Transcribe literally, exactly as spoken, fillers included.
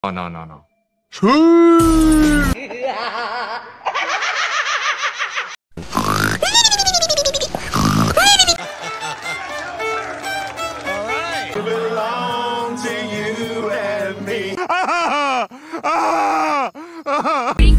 No, no, no, no. Belong to you and me.